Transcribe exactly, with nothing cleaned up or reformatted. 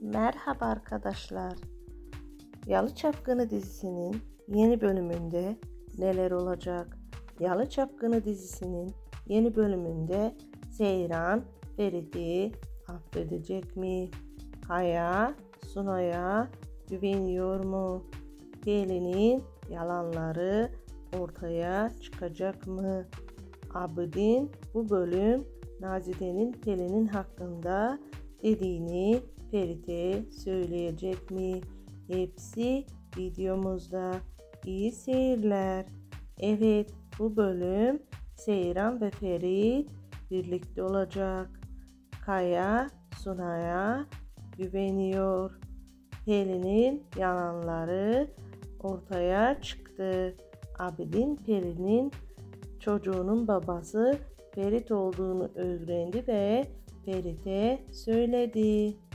Merhaba arkadaşlar. Yalı Çapkını dizisinin yeni bölümünde neler olacak? Yalı Çapkını dizisinin yeni bölümünde Seyran Ferit'i affedecek mi? Kaya Sunay'a güveniyor mu? Pelin'in yalanları ortaya çıkacak mı? Abidin bu bölüm Nazide'nin Pelin'in hakkında dediğini Ferit'e söyleyecek mi? Hepsi videomuzda. İyi seyirler. Evet, bu bölüm Seyran ve Ferit birlikte olacak. Kaya Sunay'a güveniyor. Pelin'in yalanları ortaya çıktı. Abidin Pelin'in çocuğunun babası Ferit olduğunu öğrendi ve Ferit'e söyledi.